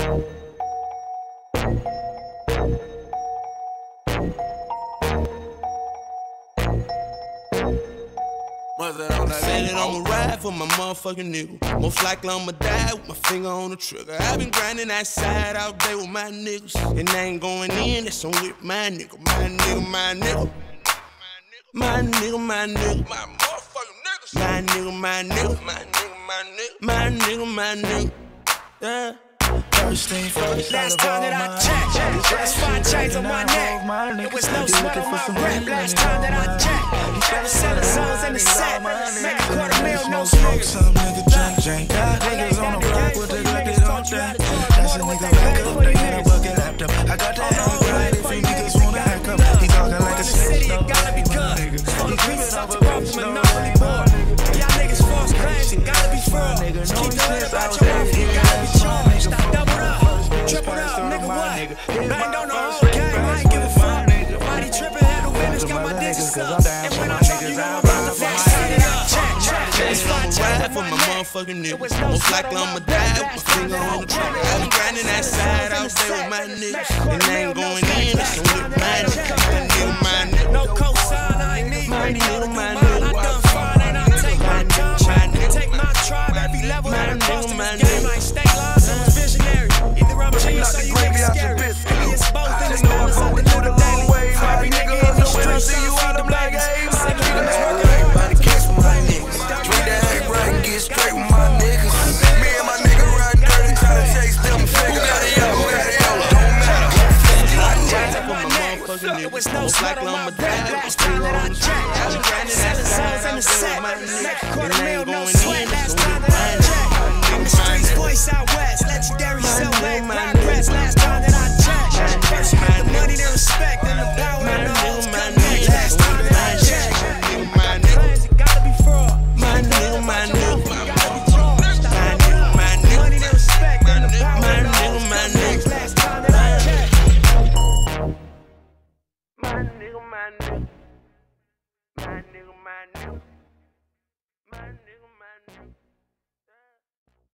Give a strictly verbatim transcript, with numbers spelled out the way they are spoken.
Said that I'ma ride for my motherfucking nigga. Most likely I'ma die with my finger on the trigger. I been grinding that side all day with my niggas, and I ain't going in, that's on with my nigga. My nigga, my nigga. My nigga, my nigga. My motherfucking niggas. My nigga, my nigga. My nigga, my nigga. My nigga, my nigga. Yeah. First thing first, last time that I checked, last five chains on my neck. It was no sweat on my rep. Last time that I checked, had seven songs in the set. Make a quarter mil, no smoke. Some nigga drink, drink. Got niggas on the block with the Glock they don't drink. That's a nigga back up, they got a bucket laptop. I got that hell right if you niggas wanna hack up. He talking like a snitch, it gotta be good. On the beat, start to rock from a monopoly board. Y'all niggas false claims, it gotta be fraud. Just keep the hood about your mouth, you gotta be charged. I doubled up, tripled up, nigga what? Banged on the whole game, I ain't give a fuck. Body trippin', handle business, got my digits up. And when I drop, you know I'm about to fast it up. Check, check, check. Ride for my motherfucking nigga. Most likely I'ma die with my finger on the trigger. I been grinding that side all day with my niggas, and I ain't going in, that's on with my nigga. My nigga, my nigga. No cosign, I ain't need my nigga, my nigga. I nigga. done fine and I take my time. Take my tribe, every level that I cross in this game. Like state lines, I'm a visionary. Either I'm genius or you niggas scary. Maybe it's both and it's not something to the daily. Every nigga in the streets, I feed the babies. Sick of niggas working hard. everybody gets with my niggas. Drink that hate right and get straight with my niggas. Me and my nigga ride dirty, try to chase them figures. Who got it, yo? Who got it, yo? Don't matter. It was no sweat on my rep. Last time that I checked, seven songs in the set. Make a quarter mil, no sweat. Last time that I checked, in the streets, voice out west. Legendary, so late, progress. Last time that I checked, first you get the money, the respect, and the power, and the hoes come next. Last time that I checked, claims it gotta be fraud. My nigga, my nigga. Gotta be charged. My nigga, my nigga. Money, the respect, and the power, My and the nigga, hoes my come nigga. next. Last time that I checked. My nigga, my nigga.